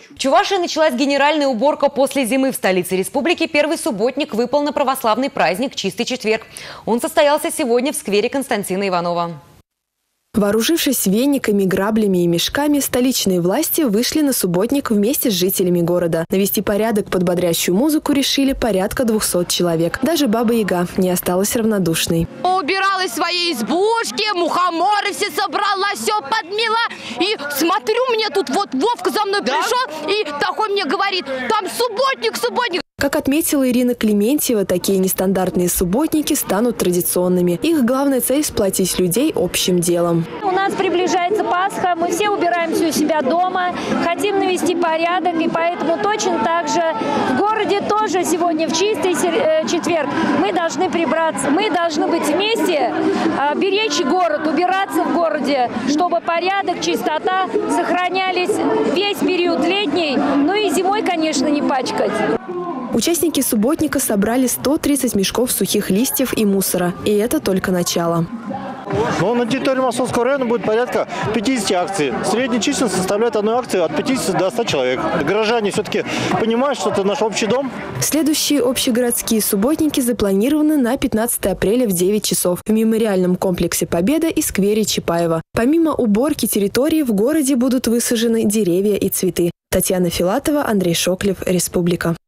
В Чувашии началась генеральная уборка после зимы. В столице республики первый субботник выпал на православный праздник Чистый четверг. Он состоялся сегодня в сквере Константина Иванова. Вооружившись вениками, граблями и мешками, столичные власти вышли на субботник вместе с жителями города. Навести порядок под бодрящую музыку решили порядка 200 человек. Даже Баба-Яга не осталась равнодушной. Убирала из своей избушки, мухоморы все собрала, все подмела. И смотрю, мне тут вот Вовка за мной пришел и такой мне говорит: там субботник, субботник. Как отметила Ирина Клементьева, такие нестандартные субботники станут традиционными. Их главная цель – сплотить людей общим делом. У нас приближается Пасха, мы все убираемся у себя дома, хотим навести порядок, и поэтому точно так же в городе тоже сегодня в Чистый четверг мы должны прибраться. Мы должны быть вместе, беречь город, убираться в городе, чтобы порядок, чистота сохранялись весь период летний, ну и зимой, конечно, не пачкать. Участники субботника собрали 130 мешков сухих листьев и мусора. И это только начало. Но на территории Московского района будет порядка 50 акций. Средняя численность составляет одной акции от 50 до 100 человек. Горожане все-таки понимают, что это наш общий дом. Следующие общегородские субботники запланированы на 15 апреля в 9 часов в мемориальном комплексе «Победа» и сквере Чапаева. Помимо уборки территории в городе будут высажены деревья и цветы. Татьяна Филатова, Андрей Шоклев, Республика.